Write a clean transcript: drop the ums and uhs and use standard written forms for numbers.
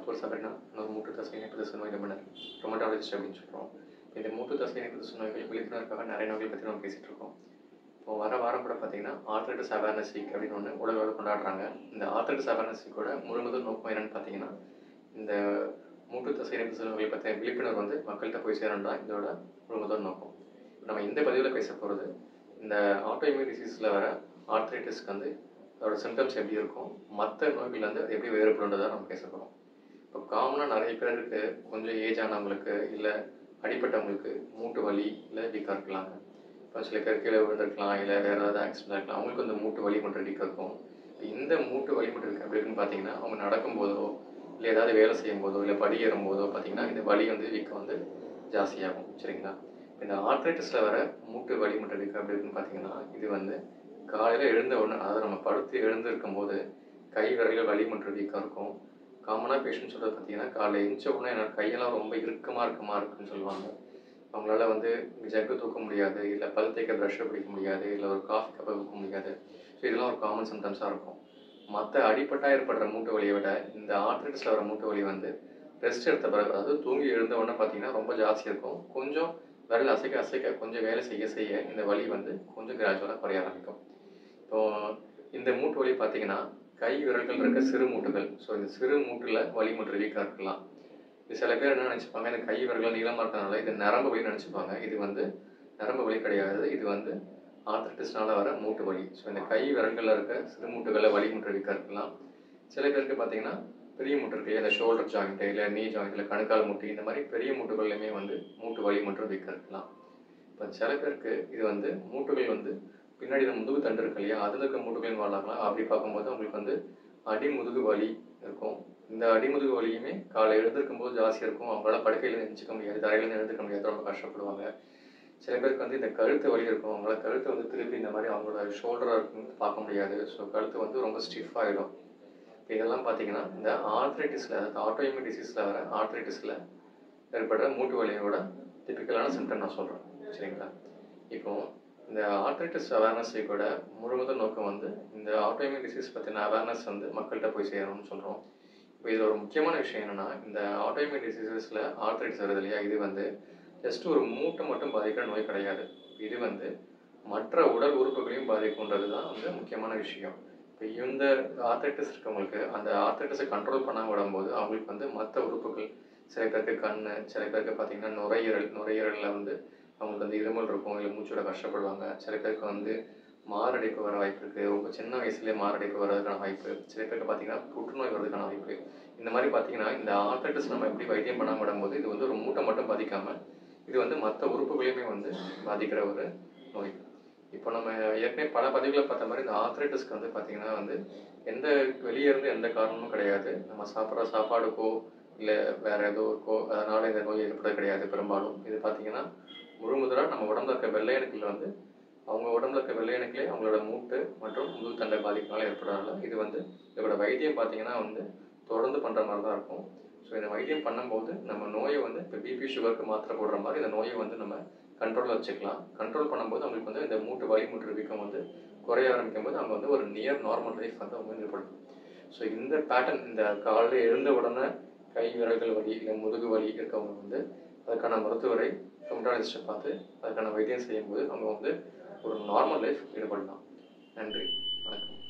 மருத்துவர் சபரினா ஒரு மூட்டு தசை இணைப்பு நோய் நிபுணர் ரொமட்டாலஜிஸ்ட் அப்படின்னு சொல்கிறோம். இந்த மூட்டு தசை இணைப்பு நோய்கள் விழிப்புணர்வுக்காக நிறைய நோய்கள் பற்றி நம்ம பேசிகிட்டு இருக்கோம். இப்போ வர வாரம் கூட பார்த்தீங்கன்னா ஆர்த்ரைட்டிஸ் அவேர்னஸ் வீக் அப்படின்னு ஒன்று உலக அளவில் கொண்டாடுறாங்க. இந்த ஆர்த்ரைட்டிஸ் அவேர்னஸ் வீக்கோட முதல் நோக்கம் என்னென்னு பார்த்தீங்கன்னா, இந்த மூட்டு தசை இணைப்பு நோய்களை பற்றிய விழிப்புணர்வு வந்து மக்கள்கிட்ட போய் சேரணும் தான் இதோட முதல் நோக்கம். நம்ம இந்த பதிவில் பேச போகிறது இந்த ஆட்டோஇம்யூன் டிசீஸில் வர ஆர்த்ரைட்டிஸ்க்கு வந்து அதோட சிம்டம்ஸ் எப்படி இருக்கும், மற்ற நோய்கள் வந்து எப்படி வேறுபடுன்றதை நம்ம பேச போகிறோம். இப்போ காமனாக நிறைய பேருக்கு கொஞ்சம் ஏஜ் ஆனவங்களுக்கு இல்லை அடிப்பட்டவங்களுக்கு மூட்டு வலி இல்லை வீக்காக இருக்கலாங்க. இப்போ சில பேர் கீழே விழுந்திருக்கலாம், இல்லை வேறு ஏதாவது ஆக்சிடென்ட் இருக்கலாம், அவங்களுக்கு வந்து மூட்டு வலி மட்டும் வீக்காக இருக்கும். இந்த மூட்டு வலி மட்டும் இருக்குது அப்படி இருக்குன்னு பார்த்தீங்கன்னா, அவங்க நடக்கும்போதோ இல்லை ஏதாவது வேலை செய்யும் போதோ இல்லை படி ஏறும்போதோ பார்த்தீங்கன்னா இந்த வலி வந்து வீக்கம் வந்து ஜாஸ்தியாகும். சரிங்களா? இந்த ஆர்த்ரைட்டிஸில் வர மூட்டு வலி மட்டும் வீக்கம் அப்படி இருக்குன்னு பார்த்தீங்கன்னா, இது வந்து காலையில் எழுந்த உடனே, அதாவது நம்ம படுத்து எழுந்திருக்கும் போது கை விரல்கள் வலி மற்றும் வீக்காக இருக்கும். காமனாக பேஷண்ட் சொல்கிறது பார்த்தீங்கன்னா, காலையில் எழுந்த உடனே என்னோட கையெல்லாம் ரொம்ப இறுக்கமாக இருக்குன்னு சொல்லுவாங்க. அவங்களால வந்து ஜக்கு தூக்க முடியாது, இல்லை பல் தேய்க்க ப்ரஷ்ஷை பிடிக்க முடியாது, இல்லை ஒரு காஃபி கப்பை தூக்க முடியாது. ஸோ இதெல்லாம் ஒரு காமன் சிம்டம்ஸாக இருக்கும். மற்ற அடிப்பட்டாக ஏற்படுற மூட்டு வலியை விட இந்த ஆர்த்ரைட்டிஸில் வர மூட்டு வலி வந்து ரெஸ்ட் எடுத்த பிறகு, அதாவது தூங்கி எழுந்த உடனே பார்த்தீங்கன்னா ரொம்ப ஜாஸ்தியாக இருக்கும். கொஞ்சம் விரல் அசைக்க கொஞ்சம் வேலை செய்ய இந்த வலி வந்து கொஞ்சம் கிராஜுவலாக குறைய ஆரம்பிக்கும். இப்போ இந்த மூட்டு வலி பார்த்தீங்கன்னா கை விரல்கள் இருக்க சிறு மூட்டுகள். ஸோ இந்த சிறு மூட்டில் வலி மற்றும் வீக்காக இருக்கலாம். இது சில பேர் என்ன நினச்சிப்பாங்க, இந்த கை விரல்கள் நீளமாக இருக்கிறதுனால இது நரம்பு வலி நினச்சிப்பாங்க. இது வந்து நரம்பு வலி கிடையாது, இது வந்து ஆர்த்ரைட்டிஸ்னால வர மூட்டு வலி. ஸோ இந்த கை விரல்களில் இருக்க சிறு மூட்டுகளில் வலி மற்றும் வீக்காக இருக்கலாம். சில பேருக்கு பார்த்தீங்கன்னா பெரிய மூட்டு இருக்கு, இந்த ஷோல்டர் ஜாயிண்ட்டு இல்லை நீ ஜாயிண்ட் இல்லை கணுக்கால் மூட்டு, இந்த மாதிரி பெரிய மூட்டுகள்லையுமே வந்து மூட்டு வலி மற்றும் வீக்காக இருக்கலாம். இப்போ சில பேருக்கு இது வந்து மூட்டுகள் வந்து பின்னாடி இந்த முதுகு தண்டு இருக்கு இல்லையா, அதில் இருக்க மூட்டுகளின் வாழலாம். அப்படி பார்க்கும்போது அவங்களுக்கு வந்து அடிமுதுகு வலி இருக்கும். இந்த அடிமுதுகு வலியுமே காலை எழுந்திருக்கும் போது ஜாஸ்தியாக இருக்கும். அவங்களால படுக்கையில் எழுந்திருக்க முடியாது, தரையிலேருந்து எழுந்திருக்க முடியாது, ரொம்ப கஷ்டப்படுவாங்க. சில பேருக்கு வந்து இந்த கழுத்து வலி இருக்கும். அவங்களால கழுத்து வந்து திருப்பி இந்த மாதிரி அவங்களோட ஷோல்டராக இருக்குன்னு பார்க்க முடியாது. ஸோ கழுத்து வந்து ரொம்ப ஸ்டிஃப் ஆகிடும். இதெல்லாம் பார்த்தீங்கன்னா இந்த ஆர்த்ரைட்டிஸில், அதாவது ஆட்டோஇம்யூன் டிசீஸில் வர ஆர்த்ரைட்டிஸில் ஏற்படுற மூட்டு வலியோட டிபிக்கலான சிம்டம் நான் சொல்கிறேன். சரிங்களா? இப்போ இந்த ஆர்த்ரைட்டிஸ் அவேர்னஸ் வீக்கோட முதல் நோக்கம் வந்து இந்த ஆட்டோஇம்யூன் டிசீஸ் பற்றின அவேர்னஸ் வந்து மக்கள்கிட்ட போய் சேரணும்னு சொல்கிறோம். இப்போ இதில் ஒரு முக்கியமான விஷயம் என்னென்னா, இந்த ஆட்டோஇம்யூன் டிசீஸஸில் ஆர்த்ரைட்டிஸ் வருது இல்லையா, இது வந்து ஜஸ்ட் ஒரு மூட்டை மட்டும் பாதிக்கிற நோய் கிடையாது. இது வந்து மற்ற உடல் உறுப்புகளையும் பாதிக்கும்ன்றது தான் வந்து முக்கியமான விஷயம். இப்போ இந்த ஆர்த்ரைட்டிஸ் இருக்கவங்களுக்கு அந்த ஆர்த்ரைட்டிஸை கண்ட்ரோல் பண்ண விடும்போது அவங்களுக்கு வந்து மற்ற உறுப்புகள், சில பேருக்கு கண், சில பேருக்கு பார்த்தீங்கன்னா நுரையீரலில் வந்து அவங்களுக்கு வந்து இருமல் இருக்கும், இல்லை மூச்சோட கஷ்டப்படுவாங்க. சில பேருக்கு வந்து மாரடைப்பு வர வாய்ப்பு இருக்குது, ரொம்ப சின்ன வயசுலேயே மாரடைப்பு வர்றதுக்கான வாய்ப்பு. சில பேருக்கு பார்த்தீங்கன்னா புற்றுநோய் வர்றதுக்கான வாய்ப்பு. இந்த மாதிரி பார்த்தீங்கன்னா இந்த ஆர்த்ரைட்டிஸ் நம்ம எப்படி வைத்தியம் பண்ண விடும்போது இது வந்து ஒரு மூட்டை மட்டும் பாதிக்காமல் இது வந்து மற்ற உறுப்புகளையுமே வந்து பாதிக்கிற ஒரு நோய். இப்போ நம்ம ஏற்கனவே பல பதிவுகளை பார்த்த மாதிரி இந்த ஆர்த்ரைட்டிஸ்க்கு வந்து பார்த்தீங்கன்னா வந்து வெளியே இருந்து எந்த காரணமும் கிடையாது. நம்ம சாப்பிட்ற சாப்பாடுக்கோ இல்லை வேறு ஏதோ இருக்கோ அதனால் இந்த நோய் ஏற்படுறது கிடையாது. பெரும்பாலும் இது பார்த்தீங்கன்னா முதலாக நம்ம உடம்புல இருக்க வெள்ளையணுக்கள் வந்து அவங்க உடம்புல இருக்க வெள்ளையணுக்களே அவங்களோட மூட்டு மற்றும் முதுகு தண்டை பாதிப்பினால ஏற்படுறதுனால இது வந்து இதோட வைத்தியம் பார்த்தீங்கன்னா வந்து தொடர்ந்து பண்ணுற மாதிரி தான் இருக்கும். ஸோ இந்த வைத்தியம் பண்ணும்போது நம்ம நோயை வந்து இப்போ பிபி சுகருக்கு மாத்திரை போடுற மாதிரி இந்த நோயை வந்து நம்ம கண்ட்ரோலில் வச்சுக்கலாம். கண்ட்ரோல் பண்ணும்போது அவங்களுக்கு வந்து இந்த மூட்டு வலி மூட்டு வீக்கம் வந்து குறைய ஆரம்பிக்கும் போது அவங்க வந்து ஒரு நியர் நார்மல் லைஃப் வந்து அவங்க வந்து ஏற்படுத்தும். ஸோ இந்த பேட்டர்ன், இந்த காலையில் எழுந்த உடனே கை விரல்கள் வலி இல்லை முதுகு வலி இருக்கவங்க வந்து அதுக்கான மருத்துவரை ரொமட்டாலஜிஸ்ட்டை பார்த்து அதுக்கான வைத்தியம் செய்யும்போது அவங்க வந்து ஒரு நார்மல் லைஃப் ஈடுபடலாம். நன்றி, வணக்கம்.